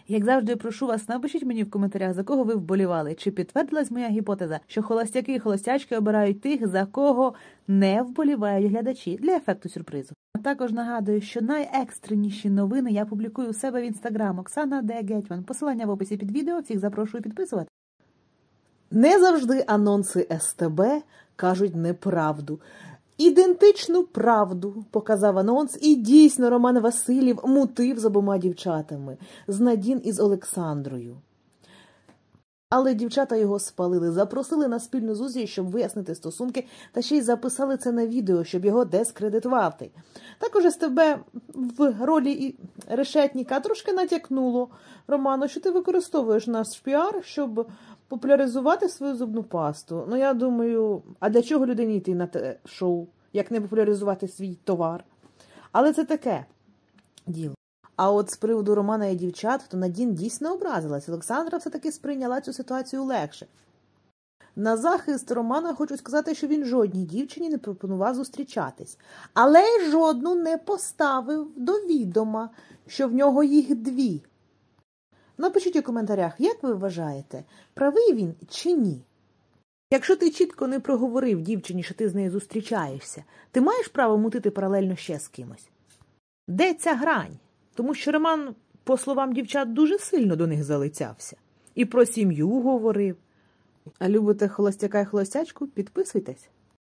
Як завжди, прошу вас, напишіть мені в коментарях, за кого ви вболівали. Чи підтвердилась моя гіпотеза, що холостяки і холостячки обирають тих, за кого не вболівають глядачі, для ефекту сюрпризу. А також нагадую, що найекстреніші новини я публікую у себе в Інстаграм Оксана Д. Гетьман. Посилання в описі під відео, всіх запрошую підписувати. Не завжди анонси СТБ кажуть неправду. Ідентичну правду показав анонс, і дійсно Роман Васильєв мутив з обома дівчатами, з Надін і з Олександрою. Але дівчата його спалили, запросили на спільну зустріч, щоб вияснити стосунки, та ще й записали це на відео, щоб його дискредитувати. Також СТБ в ролі решетника трошки натякнуло Роману, що ти використовуєш наш піар, щоб популяризувати свою зубну пасту. Ну, я думаю, а для чого людині йти на те шоу, як не популяризувати свій товар? Але це таке діло. А от з приводу Романа і дівчат, то Надін дійсно образилась. Олександра все-таки сприйняла цю ситуацію легше. На захист Романа хочу сказати, що він жодній дівчині не пропонував зустрічатись. Але й жодну не поставив до відома, що в нього їх дві. Напишіть у коментарях, як ви вважаєте, правий він чи ні? Якщо ти чітко не проговорив дівчині, що ти з нею зустрічаєшся, ти маєш право мутити паралельно ще з кимось? Де ця грань? Тому що Роман, по словам дівчат, дуже сильно до них залицявся. І про сім'ю говорив. А любите холостяка і холостячку? Підписуйтесь.